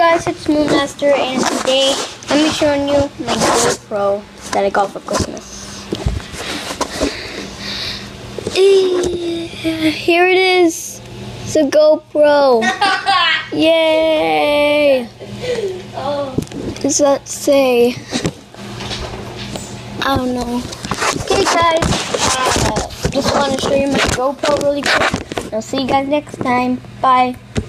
guys, it's Moonmaster, and today I'm be showing you my GoPro that I got for Christmas. Here it is. It's a GoPro. Yay! What does that say? I don't know. Okay guys, just want to show you my GoPro really quick. I'll see you guys next time. Bye.